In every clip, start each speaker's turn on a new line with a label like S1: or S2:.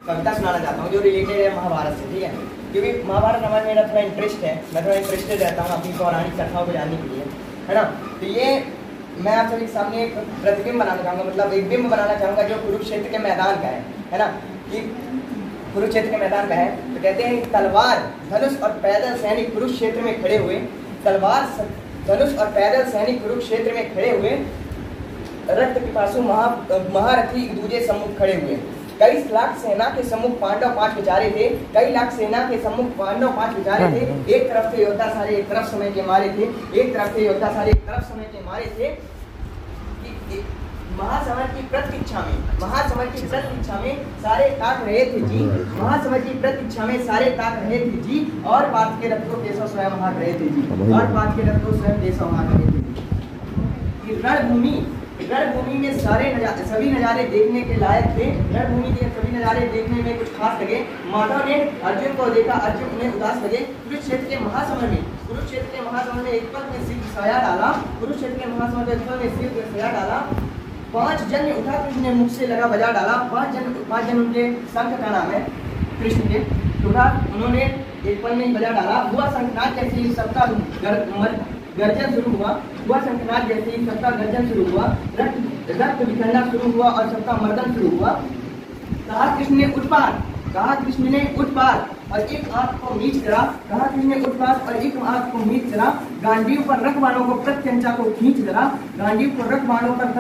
S1: कविता सुनाना चाहता हूँ जो रिलेटेड है महाभारत से, ठीक है। क्योंकि महाभारत रामायण मेरा थोड़ा इंटरेस्ट है, मैं थोड़ा इंटरेस्टेड रहता हूँ अपनी पौराणिक कथाओं को जानने के लिए, है ना। तो ये मैं आप सभी के सामने एक प्रतिबिंब बनाना चाहूँगा, मतलब एक बिंब बनाना चाहूँगा जो कुरुक्षेत्र के मैदान का है ना। कि कुरुक्षेत्र के मैदान का है तो कहते हैं तलवार धनुष और पैदल सैनिक कुरुक्षेत्र में खड़े हुए, तलवार धनुष और पैदल सैनिक कुरुक्षेत्र में खड़े हुए, रक्त पिपासु महारथी एक दूजे सम्मुख खड़े हुए। कई लाख सेना के सम्मुख पांडव 5 विचारे थे, कई लाख सेना के सम्मुख पांडव 5 विचारे थे। एक तरफ से योद्धा सारे एक तरफ समय के मारे थे, एक तरफ से योद्धा सारे एक तरफ समय के मारे थे। महासमर की प्रतीक्षा में सारे ताक रहे थे जी, महासमर की प्रतीक्षा में सारे ताक रहे थे जी, और बात के रथ को केशव स्वयं हाक रहे थे जी, और बात के रथ को स्वयं केशव हाक रहे थे जी। रणभूमि में सभी नज़ारे देखने के लायक थे, रणभूमि के सभी नज़ारे देखने में कुछ खास लगे। माधव ने अर्जुन को देखा, अर्जुन उन्हें उदास लगे। कुरुक्षेत्र के महासमर में एक पल में सिर घिसाया डाला, कुरुक्षेत्र के महासमर में एक पल में सिर घिसाया डाला। 5 जन उठा कृष्ण ने मुख से लगा बजा डाला, 5 जन उनके शंख का नाम है कृष्ण के, उठा उन्होंने एक पल में बजा डाला। हुआ शंखनाद जैसे ही सबका गर्जन शुरू हुआ शंखनाद जैसे ही सबका गर्जन शुरू हुआ, रक्त बिखरना शुरू हुआ और सबका मर्दन शुरू हुआ। कहा कृष्ण ने उठ पार और एक आंख को मीच करा, कहा कृष्ण ने उठ पार और एक आंख को मीच करा। गांडीव पर रख वालों को प्रत्यंचा को खींच करा, गांडीव में रख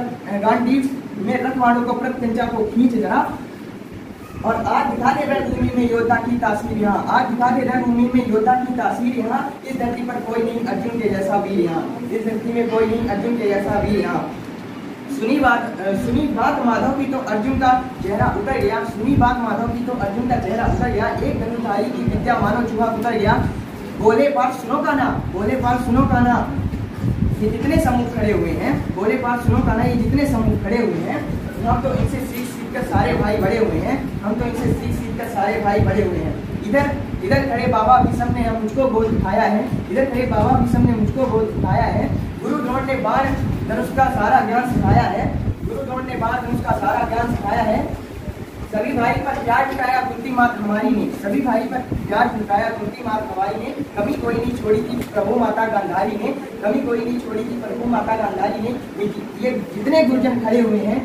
S1: वालों को प्रत्यंचा को खींच करा। और आज दिखा दे रणभूमि में योद्धा की तासीर यहाँ, आज दिखा दे रणभूमि में योद्धा की तासीर यहाँ। इस धरती पर कोई नहीं अर्जुन के जैसा वीर यहाँ, इस धरती में कोई नहीं अर्जुन के जैसा वीर यहाँ। सुनी बात माधव की तो अर्जुन का चेहरा उतर गया, सुनी बात माधव की तो अर्जुन का चेहरा उतर गया। एक धनुधारी की विद्या मानो चूहा उतर गया। बोले पाठ सुनो का ना, ये जितने समूह खड़े हुए हैं, बोले पाठ सुनो का ना, ये जितने समूह खड़े हुए हैं, हम तो इनसे सीख कर सारे भाई बड़े हुए हैं, हम तो इनसे सीख कर सारे भाई बड़े हुए हैं। इधर खड़े बाबा भीष्म ने मुझको गोद उठाया है, इधर खड़े बाबा भीष्म ने मुझको गोद उठाया है। गुरु द्रोण ने बाण धनुष का सारा ज्ञान सिखाया है, गुरु द्रोण ने बाण धनुष का सारा ज्ञान सिखाया है। सभी भाई पर प्यार दिखाया कुंती मात हमारी ने, सभी भाई पर प्यार दिखाया कुंती मात हमारी ने। कमी कोई नहीं छोड़ी थी प्रभु माता गांधारी ने, कमी कोई नहीं छोड़ी थी प्रभु माता गांधारी ने। ये जितने गुरुजन खड़े हुए हैं,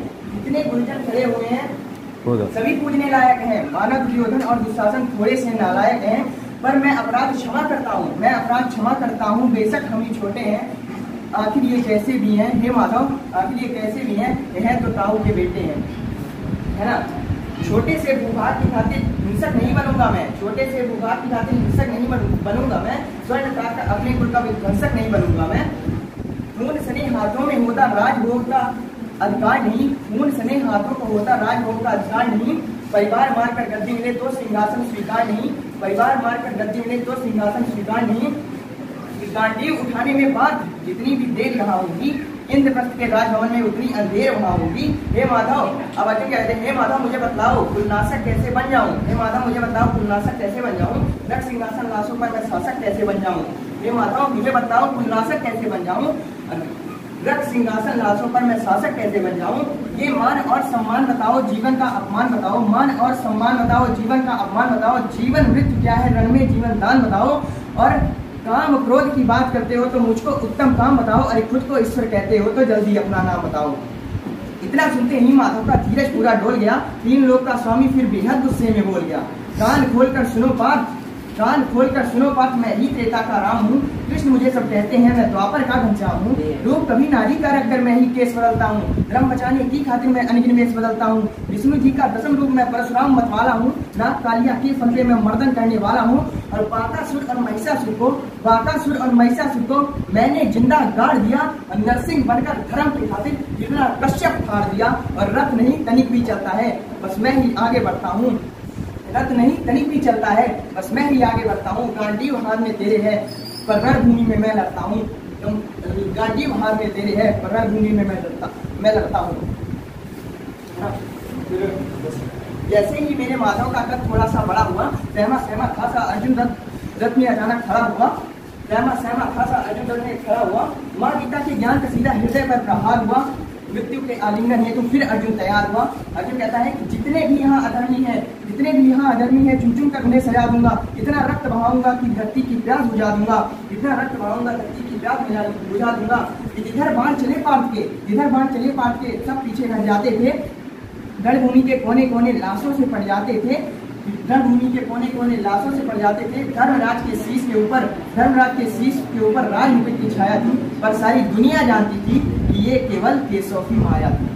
S1: सभी पूजने लायक हैं। मानव दुर्योधन और दुशासन थोड़े से नालायक हैं, पर मैं अपराध क्षमा करता हूँ, बेशक हम ही छोटे हैं। आखिर ये कैसे भी हैं हे माधव, आखिर ये कैसे भी हैं, यह तो ताऊ के बेटे हैं, है ना। छोटे से भूभाग की खातिर हिंसक नहीं बनूंगा मैं, छोटे से भूभाग की खातिर हिंसक नहीं बनूंगा मैं। स्वर्ण प्राप्त अपने कुल का विध्वंसक नहीं बनूंगा मैं। खून सने हाथों में होता राजभोग का अधिकार नहीं, खून सने हाथों को होता राजभोग का अधिकार नहीं। परिवार मारकर गद्दी मिले तो सिंहासन स्वीकार नहीं, परिवार मारकर गद्दी मिले तो सिंहासन स्वीकार नहीं। गांडीव उठाने में बात जितनी भी देर यहाँ होगी, इंद्रप्रस्थ के राजभवन में उतनी अंधेर वहाँ होगी। हे माधव, अब अर्जुन कहते हैं, हे माधव मुझे बतलाओ कुलनाशक कैसे बन जाऊँ, हे माधव मुझे बताओ कुलनाशक कैसे बन जाऊँ, रक्त सिंहासन लाशों पर मैं शासक कैसे बन जाऊँ। हे माधव मुझे बताओ कुलनाशक कैसे बन जाऊँ, रक्त सिंहासन लाशों पर मैं शासक कैसे बन जाऊं। ये मान और सम्मान बताओ, जीवन का अपमान बताओ, मान और सम्मान बताओ, जीवन का अपमान बताओ। जीवन मृत्यु क्या है, रण में जीवन दान बताओ। और काम क्रोध की बात करते हो तो मुझको उत्तम काम बताओ, अरे खुद को ईश्वर कहते हो तो जल्दी अपना नाम बताओ। इतना सुनते ही माधव का धीरज पूरा डोल गया, 3 लोक का स्वामी फिर बेहद गुस्से में बोल गया। कान खोलकर सुनो पाठ, मैं ही त्रेता का राम हूँ। कृष्ण मुझे सब कहते हैं, मैं द्वापर का घनश्याम हूँ। रूप कभी नारी का रखकर मैं ही केस बदलता हूँ, धर्म बचाने की खातिर मैं अनगिन वेश बदलता हूँ। विष्णु जी का 10म रूप मैं परशुराम मतवाला हूँ, नाग कालिया के फंदे में मर्दन करने वाला हूँ। और बाकासुर और महिषासुर को मैंने जिंदा गाड़ दिया, और नरसिंह बनकर धर्म की खातिर जितना कश्यप फाड़ दिया। और रथ नहीं तनिक भी चलता है, बस मैं ही आगे बढ़ता हूँ, रथ नहीं तनिक भी चलता है, बस मैं ही आगे बढ़ता हूँ। गांडीव हाथ में तेरे है पर रणभूमि में मैं लड़ता हूँ, गांडीव हाथ में तेरे है पर रणभूमि में मैं लड़ता हूँ। जैसे ही मेरे माधव का कद थोड़ा सा बड़ा हुआ, सहमा खासा अर्जुन रथ में अचानक खड़ा हुआ, सहमा खासा अर्जुन रथ में खड़ा हुआ। माँ गीता के ज्ञान का सीधा हृदय पर प्रहार हुआ, मृत्यु के आलिंगन है तो फिर अर्जुन तैयार हुआ। अर्जुन कहता है कि जितने भी यहाँ अधर्मी हैं, जितने भी यहाँ अधर्मी है, चुन चुन कर उन्हें सजा दूंगा, इतना रक्त बहाऊंगा कि धरती की प्यास बुझा दूंगा, इतना रक्त बहाऊंगा धरती की प्यास बुझा दूंगा। इधर बाण चले पाट के सब पीछे हट जाते थे, रणभूमि के कोने कोने लाशों से पड़ जाते थे, रणभूमि के कोने कोने लाशों से पड़ जाते थे। धर्मराज के शीश के ऊपर राज मुकुट की छाया थी, पर सारी दुनिया जानती थी कि ये केवल केशव की माया थी।